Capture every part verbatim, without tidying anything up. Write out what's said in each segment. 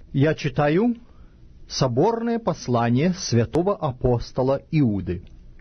Я читаю соборное послание святого апостола Иуды.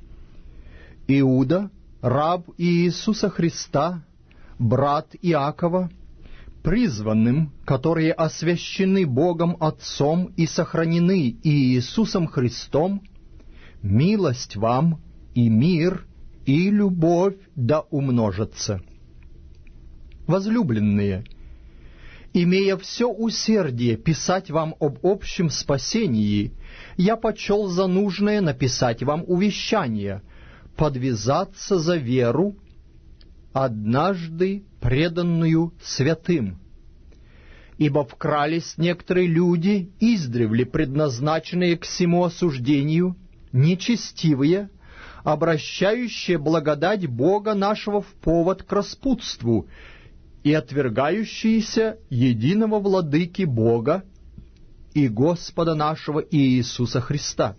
Иуда, раб Иисуса Христа, брат Иакова, призванным, которые освящены Богом Отцом и сохранены Иисусом Христом, милость вам и мир и любовь да умножатся. Возлюбленные, имея все усердие писать вам об общем спасении, я почел за нужное написать вам увещание, подвязаться за веру, однажды преданную святым. Ибо вкрались некоторые люди, издревле предназначенные к сему осуждению, нечестивые, обращающие благодать Бога нашего в повод к распутству и отвергающиеся единого владыки Бога и Господа нашего Иисуса Христа.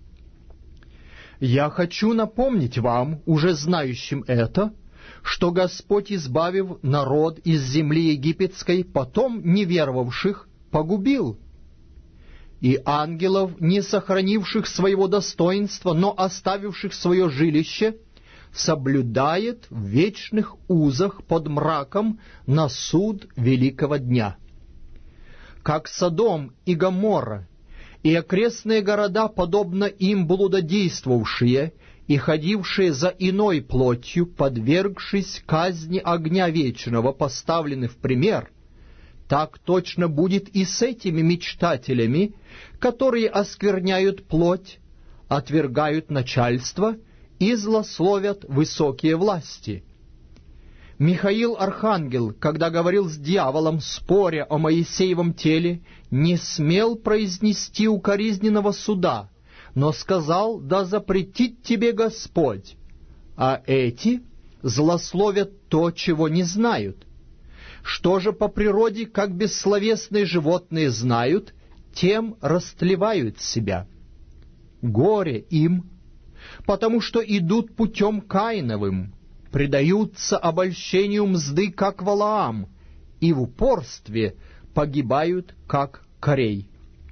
Я хочу напомнить вам, уже знающим это, что Господь, избавив народ из земли египетской, потом неверовавших погубил, и ангелов, не сохранивших своего достоинства, но оставивших свое жилище, соблюдает в вечных узах под мраком на суд великого дня. Как Содом и Гоморра и окрестные города, подобно им блудодействовавшие и ходившие за иной плотью, подвергшись казни огня вечного, поставлены в пример, так точно будет и с этими мечтателями, которые оскверняют плоть, отвергают начальство и злословят высокие власти. Михаил Архангел, когда говорил с дьяволом, споря о Моисеевом теле, не смел произнести укоризненного суда, но сказал: «Да запретит тебе Господь». А эти злословят то, чего не знают. Что же по природе, как бессловесные животные знают, тем растлевают себя. Горе им, потому что идут путем Каиновым, предаются обольщению мзды, как Валаам, и в упорстве погибают, как Корей.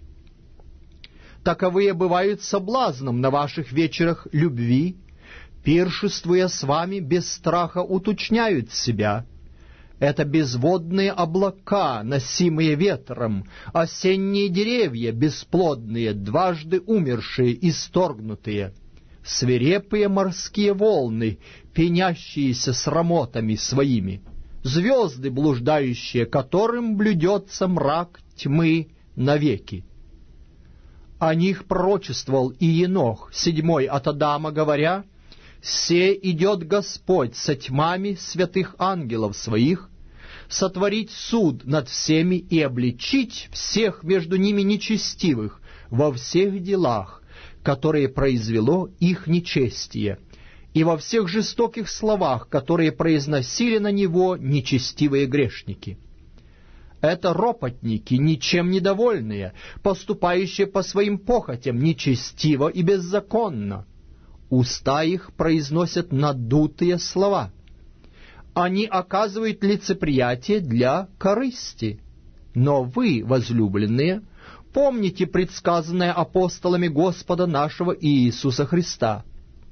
Таковые бывают соблазном на ваших вечерах любви, пиршествуя с вами без страха уточняют себя. Это безводные облака, носимые ветром, осенние деревья, бесплодные, дважды умершие, исторгнутые, свирепые морские волны, пенящиеся срамотами своими, звезды, блуждающие, которым блюдется мрак тьмы навеки. О них пророчествовал и Енох, седьмой от Адама, говоря: «Се идет Господь со тьмами святых ангелов своих, сотворить суд над всеми и обличить всех между ними нечестивых во всех делах, которые произвело их нечестие, и во всех жестоких словах, которые произносили на него нечестивые грешники». Это ропотники, ничем недовольные, поступающие по своим похотям нечестиво и беззаконно. Уста их произносят надутые слова. Они оказывают лицеприятие для корысти. Но вы, возлюбленные, помните предсказанное апостолами Господа нашего Иисуса Христа.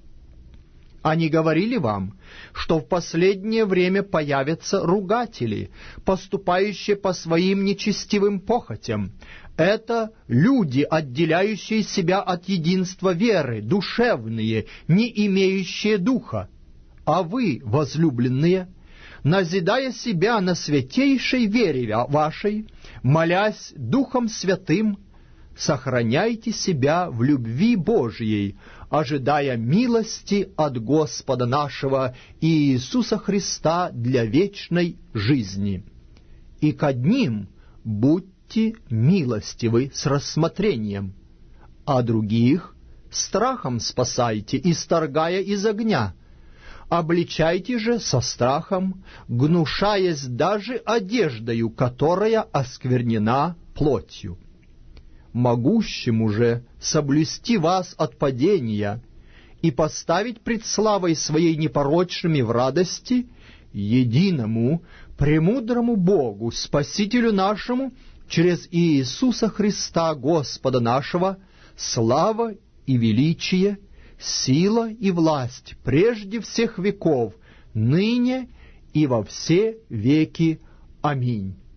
Они говорили вам, что в последнее время появятся ругатели, поступающие по своим нечестивым похотям. Это люди, отделяющие себя от единства веры, душевные, не имеющие духа. А вы, возлюбленные, назидая себя на святейшей вере вашей, молясь Духом Святым, сохраняйте себя в любви Божией, ожидая милости от Господа нашего Иисуса Христа для вечной жизни. И к одним будьте милостивы с рассмотрением, а других страхом спасайте, исторгая из огня. Обличайте же со страхом, гнушаясь даже одеждою, которая осквернена плотью. Могущему же соблюсти вас от падения и поставить пред славой своей непорочными в радости, единому, премудрому Богу, Спасителю нашему, через Иисуса Христа, Господа нашего, слава и величие, сила и власть прежде всех веков, ныне и во все веки. Аминь.